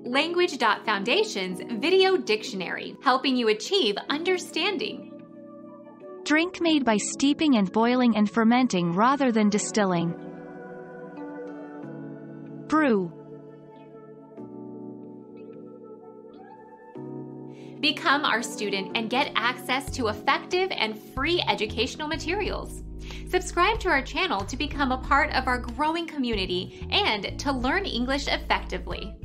Language.Foundation's Video Dictionary, helping you achieve understanding. Drink made by steeping and boiling and fermenting rather than distilling. Brew. Become our student and get access to effective and free educational materials. Subscribe to our channel to become a part of our growing community and to learn English effectively.